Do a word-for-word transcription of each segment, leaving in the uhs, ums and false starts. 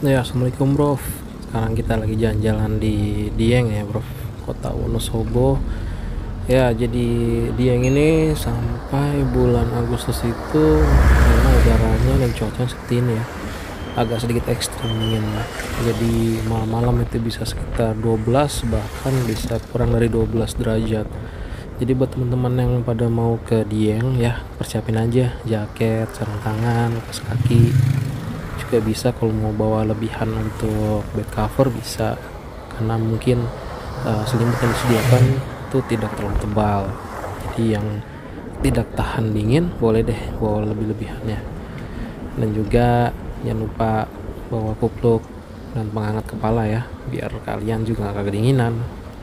Ya, assalamualaikum bro. Sekarang kita lagi jalan-jalan di Dieng ya bro, kota Wonosobo. Ya, jadi Dieng ini sampai bulan Agustus itu memang udaranya dan cuacanya seperti ini ya, agak sedikit ekstrim dingin. Jadi malam-malam itu bisa sekitar dua belas, bahkan bisa kurang dari dua belas derajat. Jadi buat teman-teman yang pada mau ke Dieng ya, persiapin aja jaket, sarung tangan, kaos kaki. Juga bisa kalau mau bawa lebihan untuk bed cover bisa, karena mungkin uh, selimut yang disediakan itu tidak terlalu tebal. Jadi yang tidak tahan dingin boleh deh bawa lebih-lebihannya. Dan juga jangan lupa bawa kupluk dan penghangat kepala ya, biar kalian juga gak kedinginan.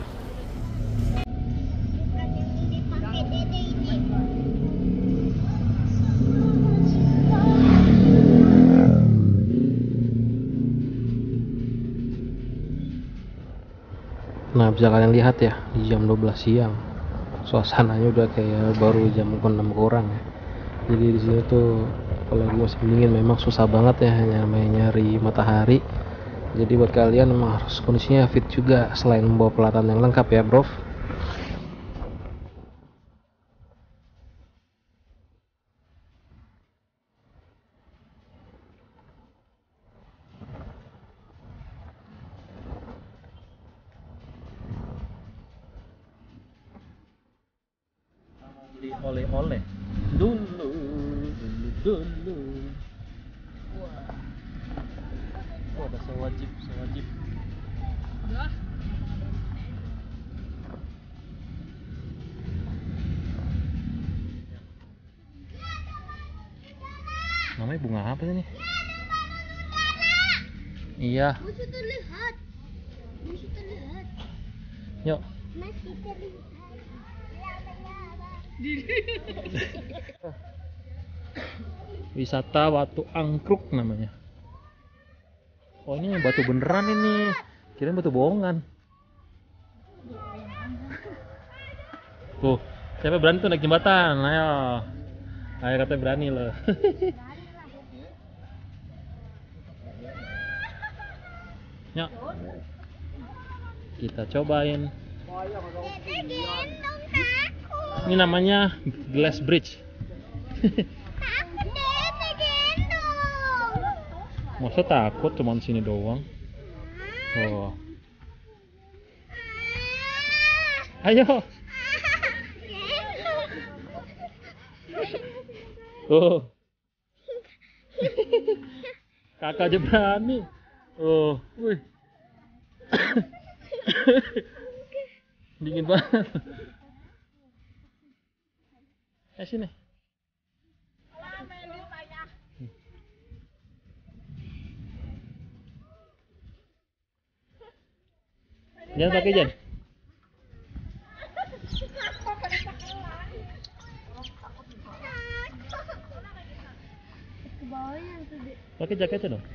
Nah, bisa kalian lihat ya, di jam dua belas siang suasananya udah kayak baru jam enam kurang ya. Jadi di sini tuh kalau lagi musim dingin memang susah banget ya namanya nyari matahari. Jadi buat kalian memang harus kondisinya fit juga, selain membawa peralatan yang lengkap ya bro. Beli oleh-oleh dulu dulu dulu wah oh, ada sewajib sewajib namanya bunga apa sih nih? Iya, Musuh terlihat. Musuh terlihat. yuk. Masih terlihat. Wisata Batu Angkruk namanya. Oh, ini batu beneran ini, kirain batu bohongan. Tuh, siapa berani tuh naik jembatan? Ayo, ayo katanya berani loh. Yuk, kita cobain. Ini namanya Glass Bridge. Masa takut cuman sini doang? Oh. Ayo. Tuh. Kakak aja berani. Oh, wih. Dingin banget. Eh sini. Jangan pakai Jan. Pakai jaketnya dong.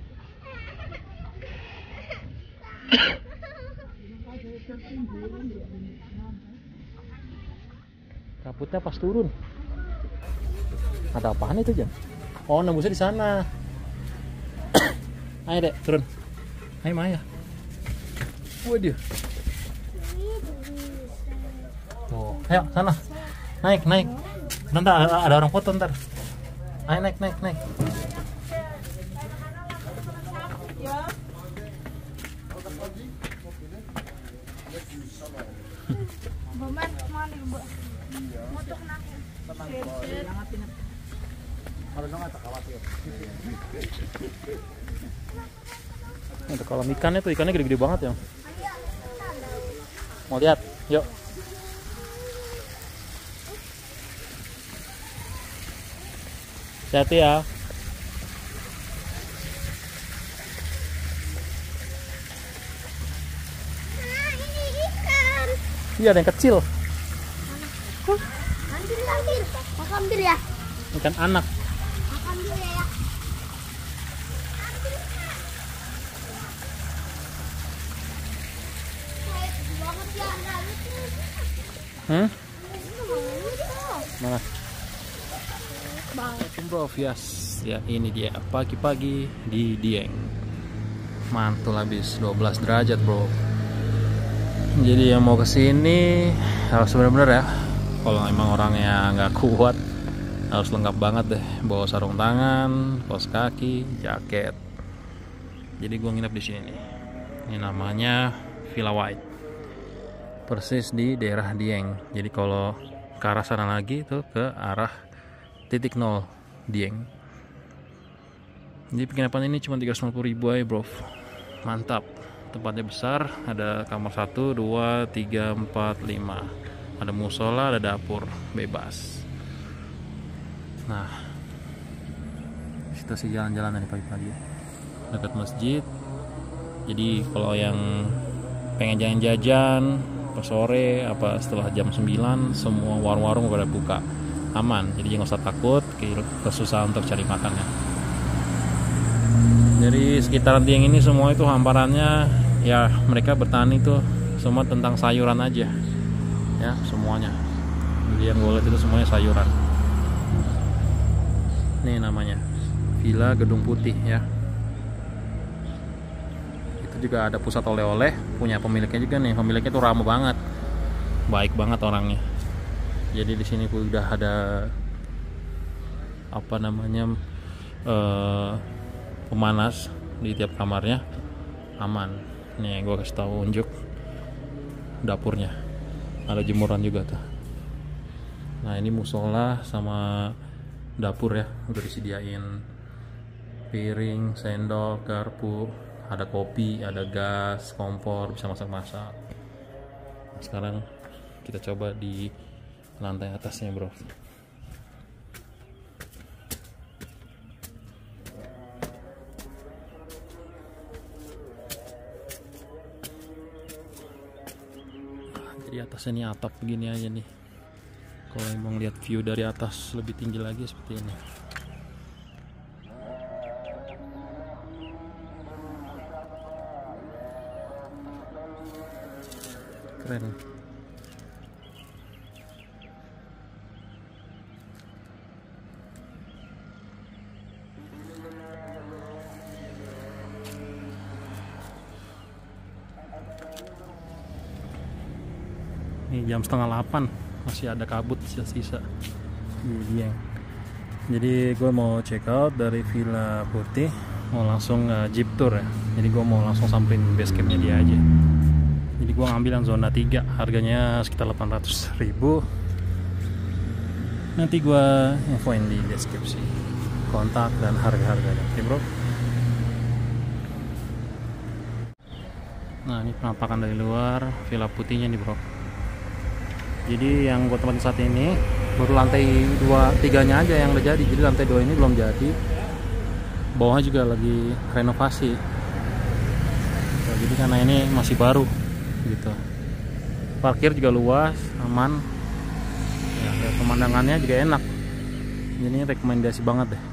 Kabutnya pas turun. Ada apaan itu Jan? Oh, nembusnya di sana. Ayo dek, turun. Ayo Maya. Waduh. Oh, ayo sana. Naik, naik. Nanti ada, ada orang foto ntar. Ayo naik, naik, naik. Ada kolam ikannya tuh, ikannya gede-gede banget ya. Mau lihat? Yuk. Hati-hati ya. Nah, ini ikan. Iya, ada yang kecil. Ambil, ambil. Aku ambil ya. Ikan anak. Aku ambil ya. Banget ya, Hmm? Mana? Bang. Assalamualaikum bro, Fias. Ya ini dia pagi-pagi di Dieng. mantul habis dua belas derajat bro. Jadi yang mau kesini harus benar-benar ya, kalau emang orangnya nggak kuat harus lengkap banget deh, bawa sarung tangan, kaos kaki, jaket. Jadi gue nginep di sini nih. Ini namanya Villa White, persis di daerah Dieng. Jadi kalau ke arah sana lagi itu ke arah titik nol Dieng. Jadi penginapan ini cuma tiga ratus lima puluh ribu aja bro. Mantap. Tempatnya besar, ada kamar satu, dua, tiga, empat, lima. Ada musola, ada dapur, bebas. Nah, kita sih jalan-jalan nih pagi-pagi dekat masjid. Jadi kalau yang pengen jajan-jajan pas sore apa setelah jam sembilan, semua warung-warung pada buka, aman. Jadi nggak usah takut kesusahan untuk cari makannya. Dari sekitaran Dieng ini semua itu hamparannya ya, mereka bertani itu semua tentang sayuran aja ya, semuanya. Jadi yang gue lihat itu semuanya sayuran. Ini namanya Villa Gedung Putih ya. Itu juga ada pusat oleh-oleh, punya pemiliknya juga nih. Pemiliknya tuh ramah banget, baik banget orangnya. Jadi di sini udah ada apa namanya eh, pemanas di tiap kamarnya, aman. Nih gue kasih tahu unjuk dapurnya, ada jemuran juga tuh. Nah ini musola sama dapur ya, udah disediain piring, sendok, garpu, ada kopi, ada gas, kompor, bisa masak-masak. Sekarang kita coba di lantai atasnya bro. Di atasnya ini atap begini aja nih. Kalau emang lihat view dari atas lebih tinggi lagi seperti ini. Keren. Ini jam setengah delapan, masih ada kabut sisa-sisa di Dieng. Jadi gue mau check out dari Villa Putih, mau langsung uh, jeep tour ya. Jadi gue mau langsung samperin base campnya dia aja. Jadi gue ngambil yang zona tiga, harganya sekitar delapan ratus ribu. Nanti gue infoin di deskripsi kontak dan harga-harganya. Oke bro. Nah ini penampakan dari luar Villa Putihnya nih bro. Jadi yang gue tempatin saat ini baru lantai dua tiganya aja yang udah jadi. Jadi lantai dua ini belum jadi. Bawahnya juga lagi renovasi. Nah, jadi karena ini masih baru gitu. Parkir juga luas, aman. Ya, ya, pemandangannya juga enak. Jadi ini rekomendasi banget deh.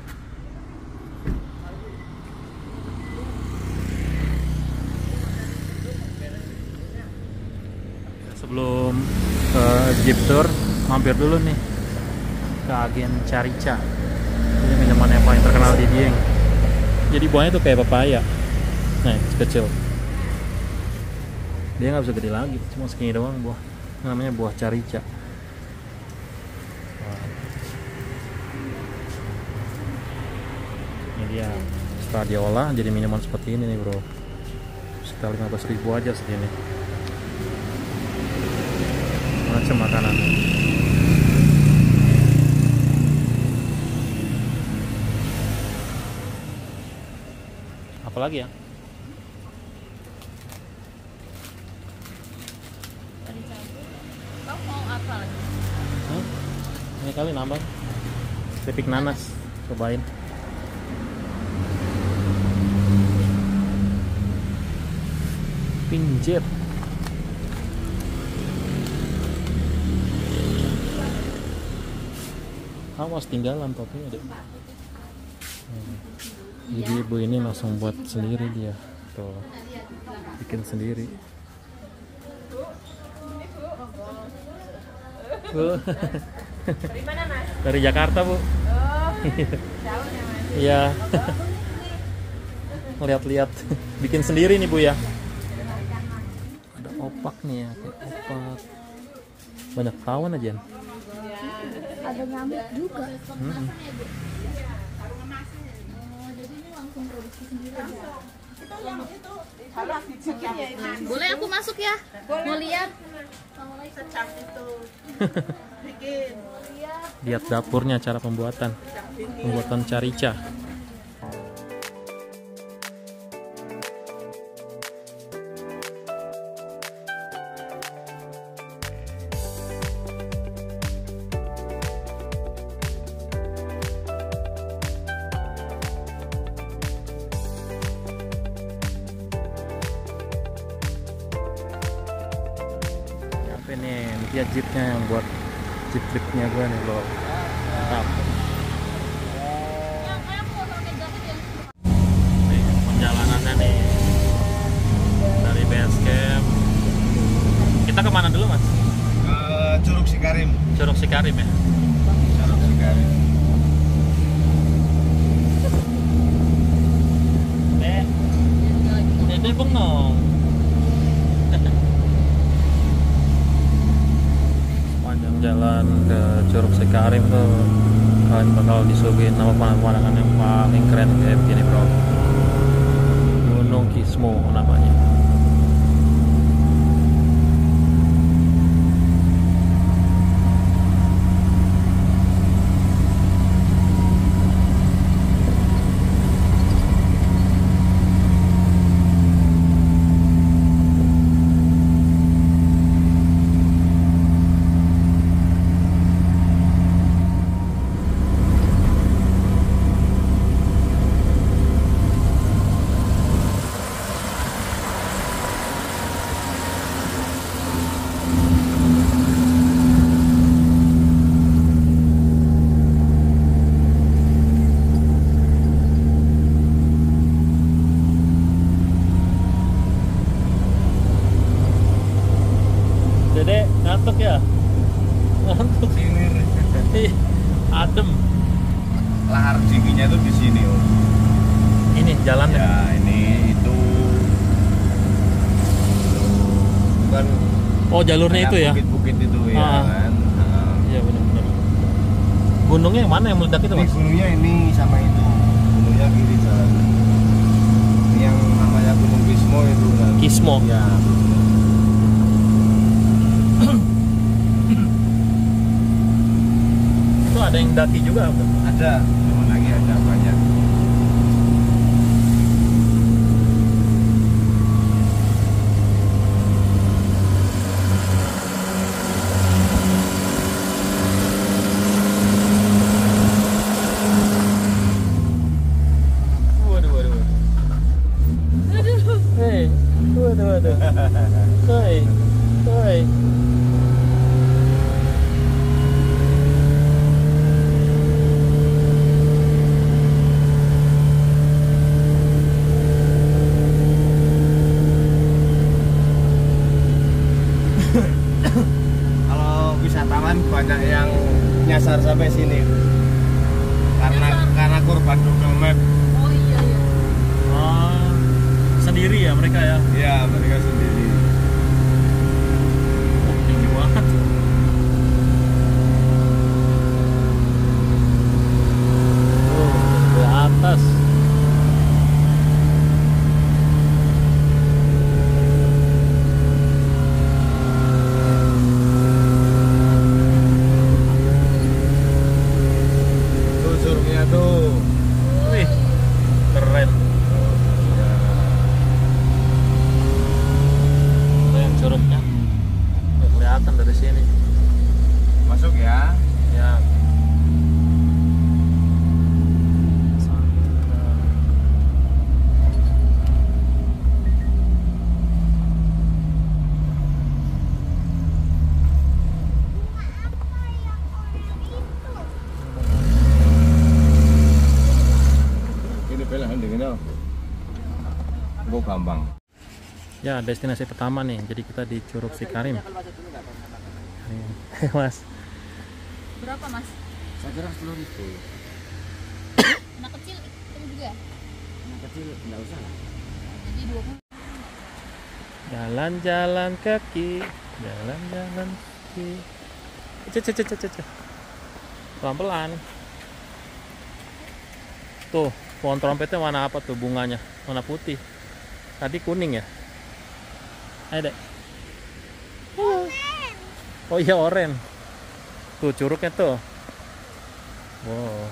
Sebelum ke jeep tour, mampir dulu nih ke agen Carica. Ini minuman yang paling terkenal di Dieng. Jadi buahnya tuh kayak pepaya. Nah, kecil. Dia nggak bisa gede lagi, cuma segini doang buah. Namanya buah Carica. Wow. Ini dia. Setelah diolah jadi minuman seperti ini nih bro. Sekitar lima belas ribu aja segini. Macam makanan. Apalagi ya? Kau mau apa lagi? Hmm? Ini kali nambah. Keripik nanas, cobain. Pinjet. Awas tinggalan topinya deh. Hmm. Jadi ibu ini langsung buat sendiri dia, tuh bikin sendiri. Bu. Dari mana mas? Dari Jakarta bu. Oh, jauh ya mas? Iya. Lihat-lihat. Bikin sendiri nih Bu ya. Ada opak nih ya, kayak opak. Banyak tawon aja. Ada nyamuk juga. Hmm. Boleh aku masuk ya? Mau lihat? Lihat dapurnya, cara pembuatan. Pembuatan carica. Ini dia jeepnya yang buat jeep tripnya gue nih loh. Mantap. Nih perjalanannya nih dari base camp. Kita kemana dulu Mas? Ke Curug Sikarim. Curug Sikarim ya. Curug Sikarim. Dek, Dede bengong. Panjang jalan ke Curug Sikarim tuh kalian bakal disuguhin sama pemandangan yang paling keren kayak begini bro. Gunung Kismo namanya. Dede ngantuk ya? Ngantuk. Ih, adem. Lahar dinginnya tuh di sini Om. Ini jalannya. Ya ini itu bukan Oh jalurnya itu ya? bukit-bukit itu ya Ah. kan. Nah, Iya benar-benar. Gunungnya yang mana yang meledak itu ini Mas? gunungnya ini sama itu. Gunungnya kiri jalan. Ini yang namanya Gunung Kismo itu kan. Kismo. Ya. Itu ada yang daki juga apa? Ada, cuma lagi ada banyak. Waduh, waduh, waduh. Hei, waduh, waduh. Hei, hei. Kalau wisatawan banyak yang nyasar sampai sini karena karena korban Google Map. Oh iya iya. Oh, sendiri ya mereka ya? Ya mereka sendiri. Oh, tinggi banget. Oh, di atas. Tuh surungnya tuh. Wih, keren. Itu yang curugnya. Nggak kelihatan dari sini. Masuk ya. Ya. Ini pilihan dengan Gue gampang. Ya, destinasi pertama nih. Jadi kita di Curug Sikarim. Nih, Mas. Berapa Mas? Saya kira sepuluh ribu. Anak kecil itu juga? kecil nggak usah lah. Jalan-jalan kaki, jalan-jalan kaki. Cek cek cek cek cek. Pelan-pelan. Tuh, pohon trompetnya warna apa tuh bunganya? Warna putih. Tadi kuning ya? Ayo, Dek. Oh iya, oranye. Tuh, curugnya tuh. Wow.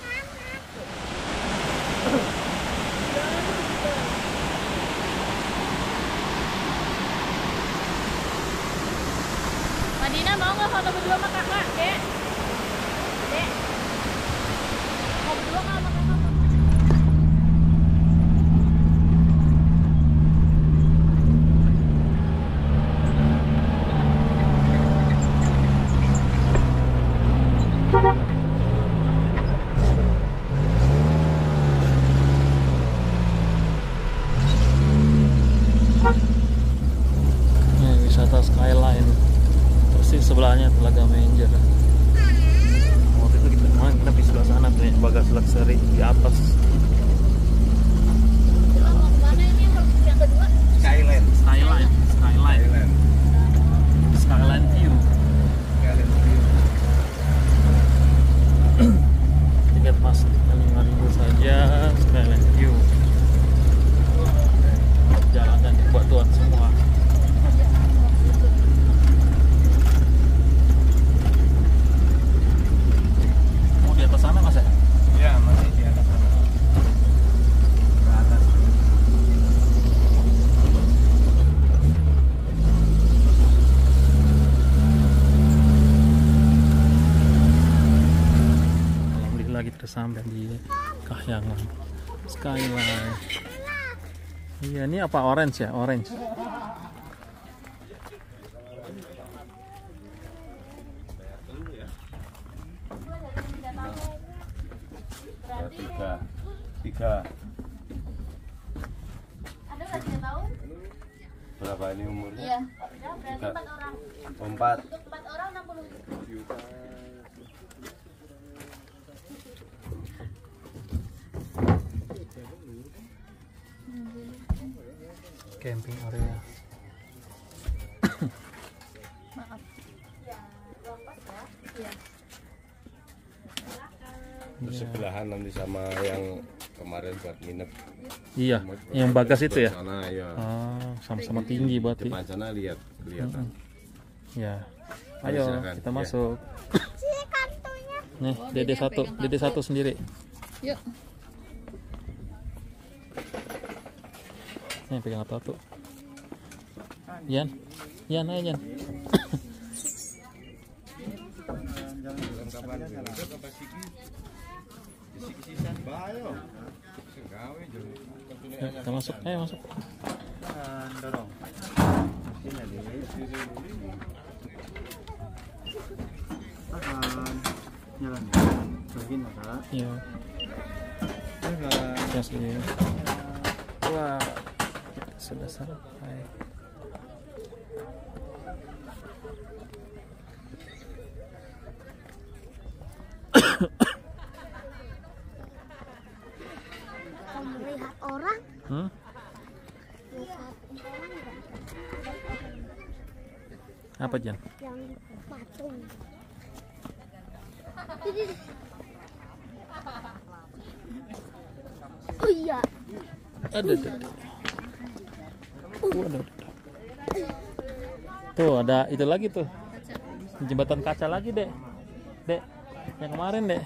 Madina mau nggak foto berdua sama kakak, Dek? Dek? Mau berdua nggak sama kakak? Ini wisata Skyline. Persis sebelahnya Telaga Menjer. Waktu itu kita kemarin kita di sebelah sana tuh ya, Bagas Luxury di atas. Kita mau kemana ini yang kedua? Skyline. Skyline, Skyline, Skyline. Skyline View. Skyline view. Tiket masuk lima ribu saja, Skyline View. Jalan dan batuan semua. Mau di atas sana Mas ya? Ya masih di atas sana. Ke atas. Alhamdulillah kita sampai di Kahyangan Skyline. Iya, ini apa orange ya? Orange. Tiga. Tiga. Ada nggak tiga tahun? Berapa ini umurnya? Iya. Udah, berarti Tiga. empat orang. Empat. Untuk empat orang enam puluh. Camping area. Bersebelahan nanti sama yang kemarin buat nginep. Iya, yang Bagas itu ya. Sana ya. Ah, sama-sama tinggi berarti. Depan sana lihat kelihatan. Ya. Ayo Silakan. kita Ya. masuk. Nih, Dede satu, Dede satu sendiri. Yuk. Nih pegang satu. Yan, Yan aja Yan. Yuk, kita masuk, ayo masuk. Dorong. Jalan. Begini Kak. Iya. Ya sini. Wah, sudah sampai. Melihat orang, Hmm? lihat orang nggak? Apa Jan? Yang patung. Oh iya, Ada, ada, ada. Oh, ada, ada. Tuh ada itu lagi tuh. Jembatan kaca lagi, Dek. Dek, yang kemarin, Dek.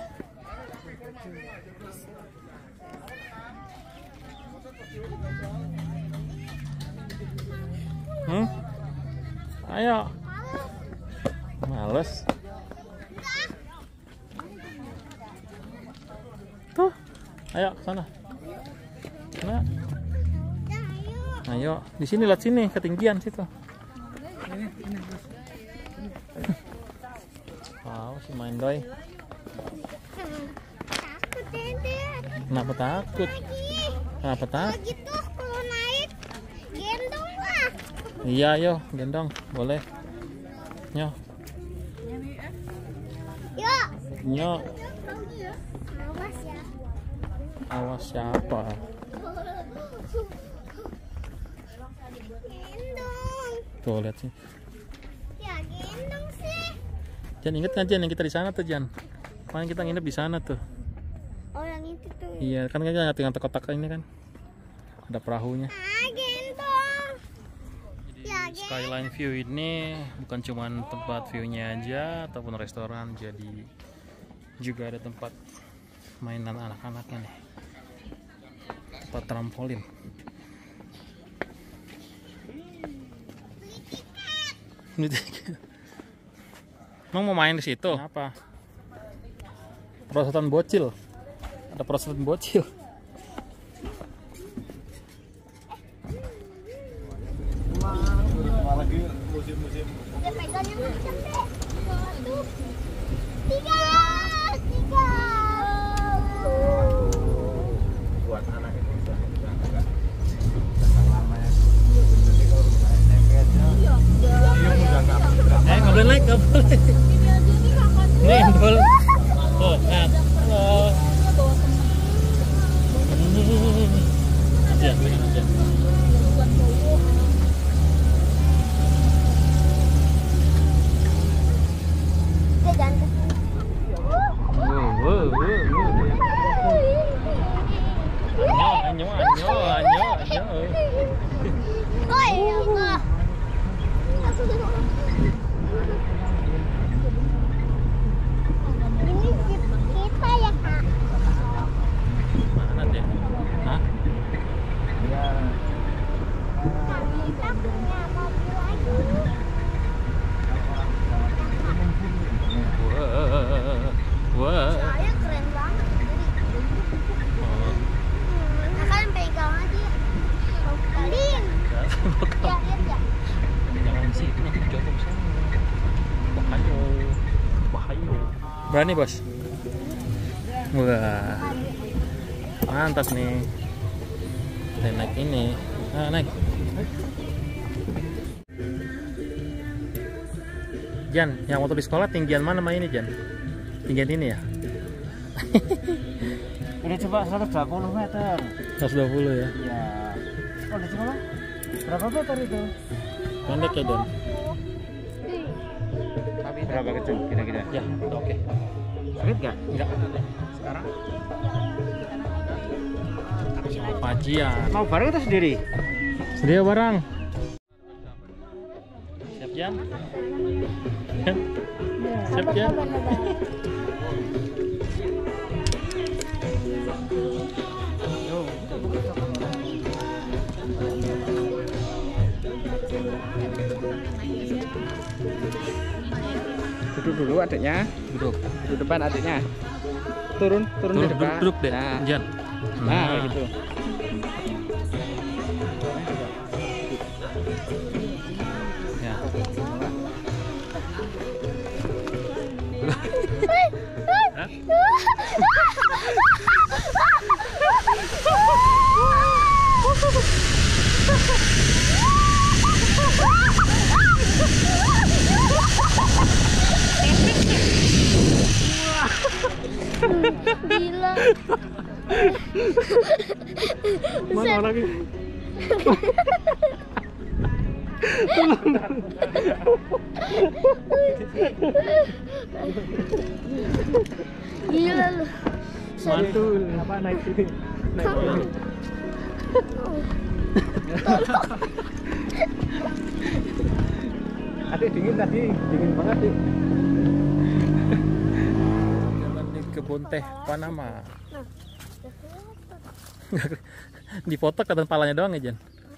Hmm? Ayo. Males. Tuh. Ayo ke sana. Nah. Ayo, di sini lihat sini, ketinggian situ. Wow, si main doi. takut Dede. Kenapa takut? Kenapa takut? Gitu kalau naik, gendong lah. Iya, yo, gendong, boleh. Nyo, Yuk. nyo, Awas ya. awas siapa? Tuh lihat sih. Ya gendong sih. Jan, inget kan Jan yang kita di sana tuh Jan? Kemarin kita nginep di sana tuh. Oh yang itu tuh. Iya kan kita tinggal kotak ini kan. Ada perahunya. Ah gendong. Ya gendong. Skyline view ini bukan cuma tempat view-nya aja ataupun restoran, jadi juga ada tempat mainan anak-anaknya nih. Tempat trampolin. Emang mau main di situ? Apa? Perosotan bocil. Ada perosotan bocil. Lagi musim-musim Udah pegang yang kenceng deh. Satu, tiga, tiga. buat anak Indonesia yang agak agak lama ya. Jadi kalau udah S M P aja, iya udah nggak mudah. Eh, nggak boleh naik, nggak boleh. Nih, boleh. Oh, nah. Halo. Ya, pegang aja. Eh jangan ke sini. Wow, wow, wow. Anyo, anyo, anyo, anyo. Oh iya kak. Ini jeep kita ya kak. Mana dia? Hah? Ya, Kak, kita punya mobil lagi. Wah, wah. Saya keren banget. Oh, Nah kan pegang aja. Kalian. Ya lihat ya. jangan di situ, nanti jatuh ke sana. Bahaya, bahaya. Berani bos? Wah, mantap nih. Kita naik ini. Nah, naik. Jan, yang waktu di sekolah tinggian mana main ini Jan? Tinggian ini ya? ini coba seratus dua puluh meter. seratus dua puluh ya? Ya, oh di sekolah berapa meter itu? Pendek ya Jan? Berapa kecil kira-kira? Ya, udah oke. Sakit nggak? Enggak. Sekarang? Pajian. Mau bareng atau sendiri? Sendiri barang. Siap Jan? Siap Jan? Duduk dulu adiknya. Duduk. Duduk depan adiknya. Turun, turun, Duduk, di depan. duduk, duduk deh. Nah, Jan. nah, kayak gitu. Ya. Gila. Mana lagi? Gila lu. Mantul. Apa naik sini? Naik sini. Adik dingin tadi, dingin banget sih. Jalan di kebun teh Panama. Di foto kelihatan palanya doang ya Jan?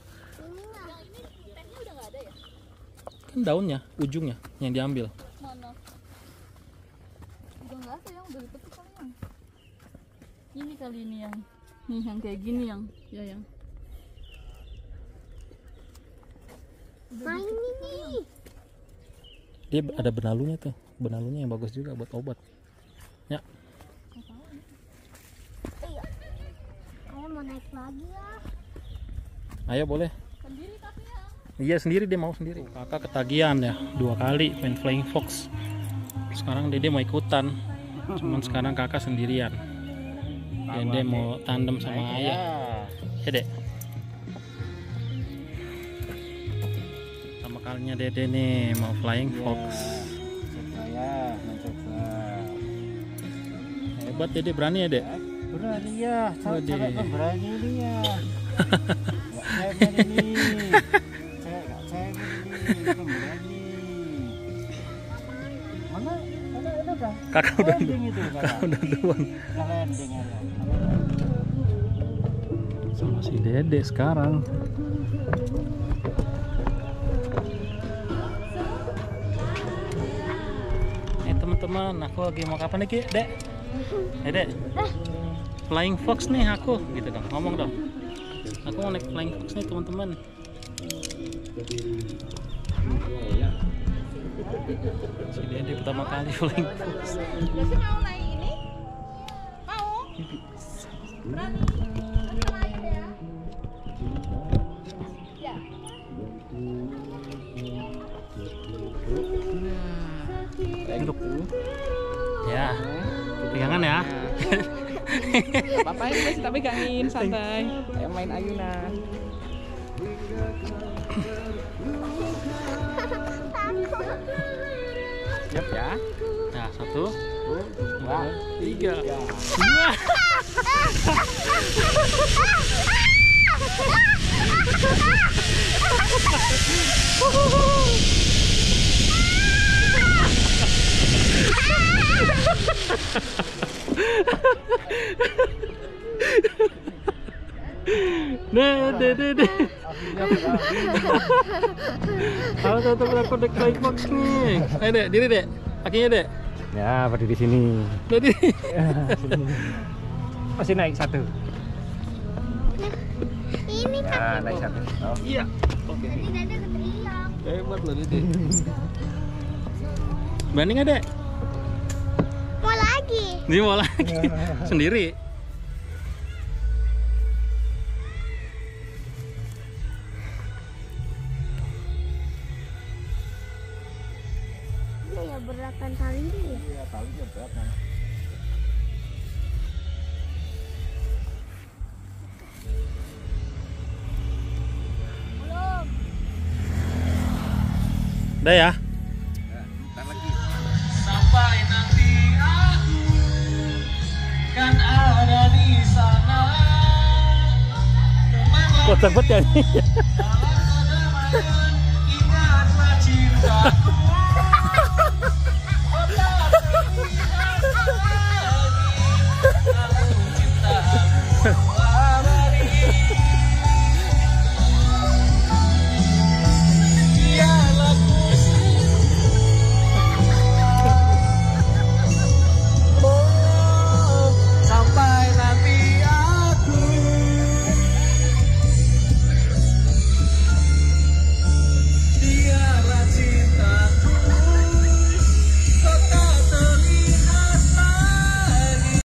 Kan daunnya, ujungnya yang diambil. Mana? Udah nggak ada yang udah dipetik kali yang. Ini kali ini yang, nih yang kayak gini yang, ya yang. Nah ini nih. Dia ada benalunya tuh, benalunya yang bagus juga buat obat. Ya. Iya. Saya mau naik lagi ya. Ayo boleh. Sendiri tapi ya. Iya sendiri, dia mau sendiri. Kakak ketagihan ya dua kali main flying fox. Sekarang Dede mau ikutan. Cuman sekarang kakak sendirian. Dede mau tandem sama ayah. Ya Dek. Sama kalinya Dede nih mau flying fox. Coba ya, mencoba. Hebat Dede, berani ya Dek? Berani ya, Waduh. cewek kok berani ini ya. Nggak cewek ini. Cewek nggak cewek ini, pemberani. Mana? Mana ada dah? Kakak udah Landing itu, kakak udah duluan. Udah landing aja. Sama si Dede sekarang. Eh teman-teman, aku lagi mau kapan nih Dek? Eh Dek, flying fox nih aku, gitu dong, ngomong dong. Aku mau naik flying fox nih teman-teman. Si Dede pertama kali flying fox. Masih mau naik ini? Mau? Berani? Berani naik ya? Ya. Duduk. Ya, pegangan ya. Papa ini masih tak pegangin, santai. Ayo main ayunan. Siap ya? Nah, satu, Dua, tiga. tiga. Wah. Nah, deh, deh, deh. Halo teman-teman, aku naik flying fox nih. Ayo Dek, diri Dek. Kakinya Dek. Ya, berdiri sini. Tadi. Masih naik satu. Ini kan Ya, naik satu. Oh. Iya. Oke. tadi Dede keteriak. Hebat loh Dede. Berani nggak Dek? Mau lagi. Dia mau lagi. Sendiri. Ini ya beratan kali ini ya. Iya, talinya berat kan. Belum. Udah ya. Ntar lagi. Sampai nanti aku kan ada di sana. Kocak banget ya ini. Ingatlah cintaku.